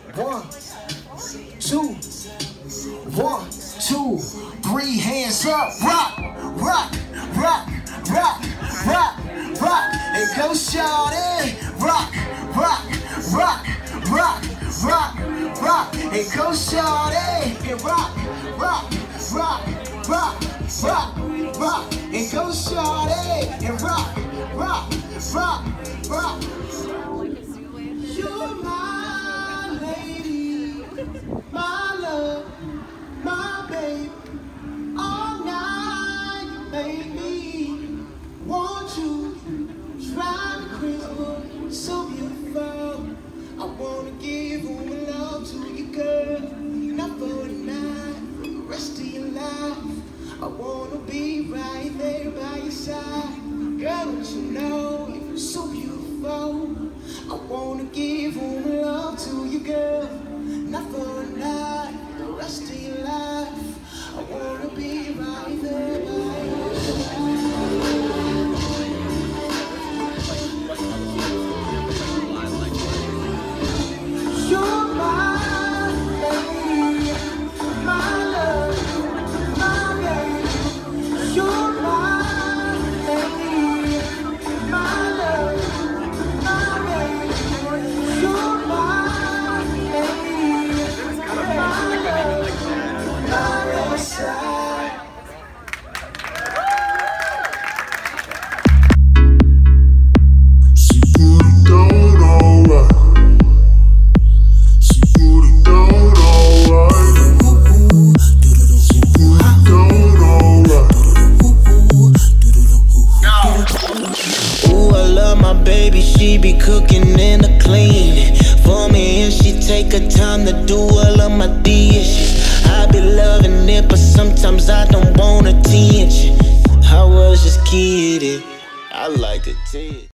1, 2, 1, 2, 3, hands up, rock, rock, rock, rock, rock, rock, and go shawty, rock, rock, rock, rock, rock, rock, and go shawty, and rock, rock, rock, rock, rock, rock, and go shawty, and rock, rock, rock, rock. You're my lady, my love, my babe. All night you made me want you. Trying to crystal, so beautiful. I wanna give all my love to you, girl. Not for tonight, for the rest of your life. I wanna be right there by your side. Girl, don't you know you're so beautiful? I wanna give all my love to you, girl. Not for a night, for the rest of your life. I wanna be right there by your side. You're my lady, my love, my baby. You're my lady, my love, my baby. You're my lady, my love, my side. She put it down alright. She put it down alright. She put it down alright. Ooh, I love my baby, she be cooking and a cleaning for me, and she take her time to do all of my dishes. I be loving it, but sometimes I don't want attention. I was just kidding, I like attention.